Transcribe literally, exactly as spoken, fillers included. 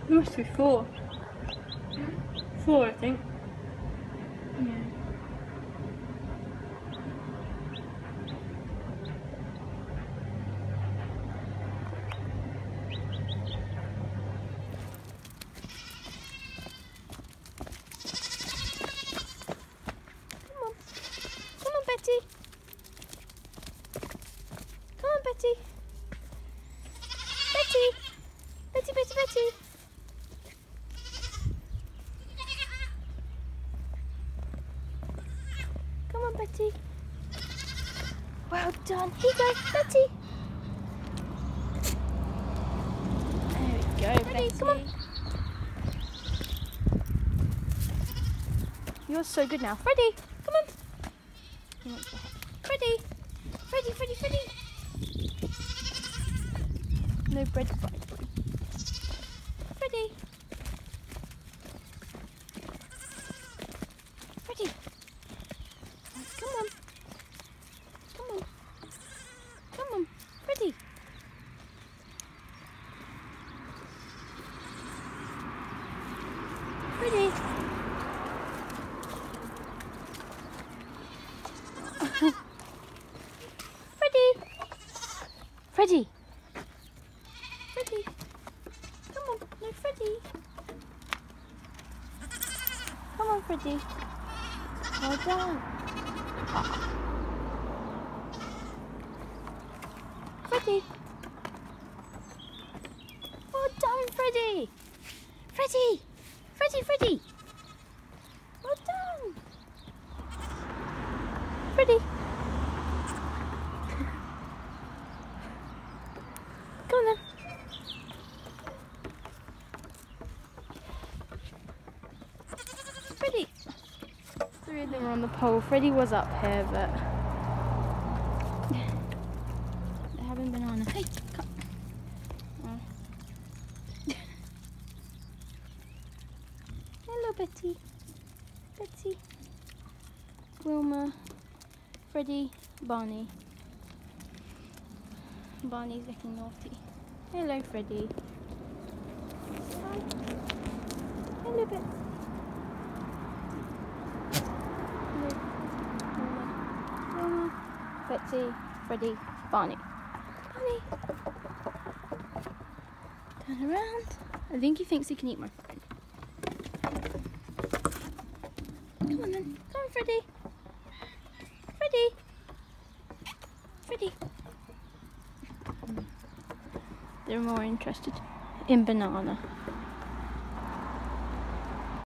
There must be four. Four, I think. Yeah. Come on. Come on, Betty. Come on, Betty. Betty. Betty, Betty, Betty. Come on, Betty. Well done. Here you go, Betty. There we go, Ready, Betty. Come on. You're so good now. Freddie, come on. Freddie. Freddie, Freddie, Freddie. No bread fried. Freddie. Freddie. Come on. Come on. Come on. Freddie. Freddie. Freddie. Freddie. Freddie. Come on. No, Freddie. Come on, Freddie. Well done. Freddie. Well done, Freddie. Freddie. Freddie, Freddie. Well done. Freddie. Come on then. Freddie. Three of them are on the pole. Freddie was up here, but they're having banana. Hey, come. Oh. Hello, Betty. Betty. Wilma. Freddie. Barney. Barney's looking naughty. Hello, Freddie. Hi. Hello, Betty. Betsy, Freddie, Barney. Barney. Turn around. I think he thinks he can eat my friend. Come on then. Come on, Freddie. Freddie. Freddie. They're more interested in banana.